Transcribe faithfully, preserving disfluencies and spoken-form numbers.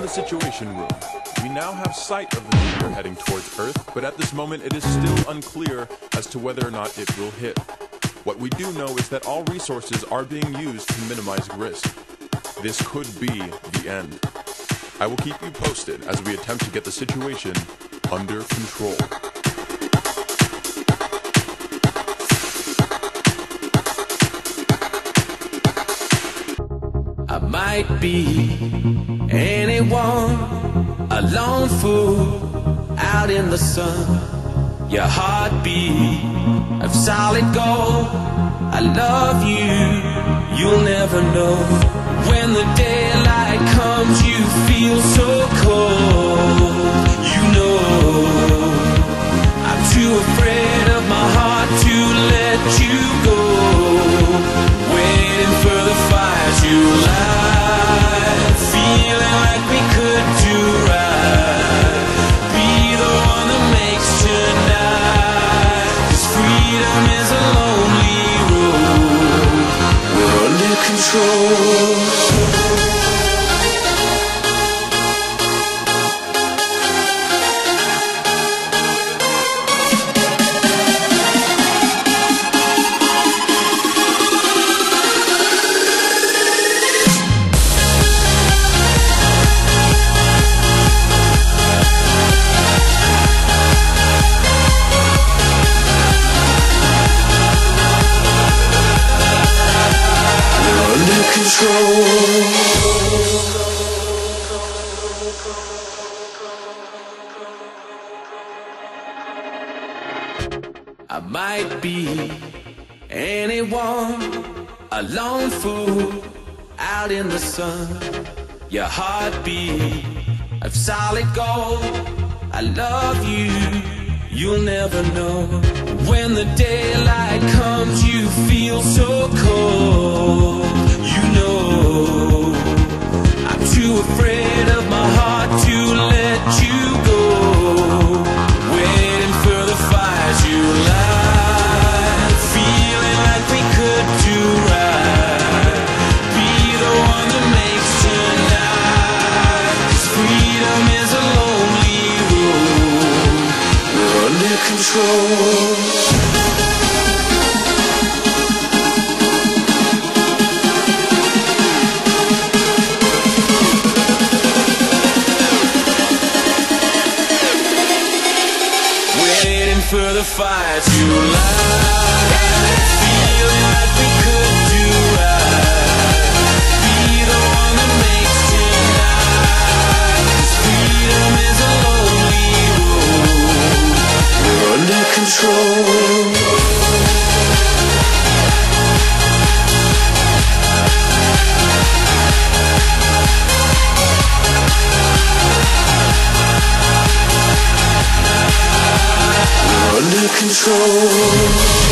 Situation Room. We now have sight of the meteor heading towards Earth, but at this moment it is still unclear as to whether or not it will hit. What we do know is that all resources are being used to minimize risk. This could be the end. I will keep you posted as we attempt to get the situation under control. I might be anyone, a lone fool out in the sun. Your heartbeat of solid gold. I love you, you'll never know. When the daylight comes, you feel so cold. You know I'm too afraid of my heart to let you go. Waiting for the fire to light, feeling like we could do right. Be the one that makes tonight, 'cause freedom is a lonely road. We're under control. I might be anyone, a lone fool out in the sun. Your heartbeat of solid gold. I love you, you'll never know. When the daylight comes, you feel so cold. You know I'm too afraid of my heart to let you go. Waiting for the fire to light, feeling like we could do right. Be the one that makes tonight, 'cause freedom is a lonely road. We're under control. For the fire to light, feeling like we could do right. Be the one that makes tonight, 'cause freedom is a lonely road. We're under control. Under control.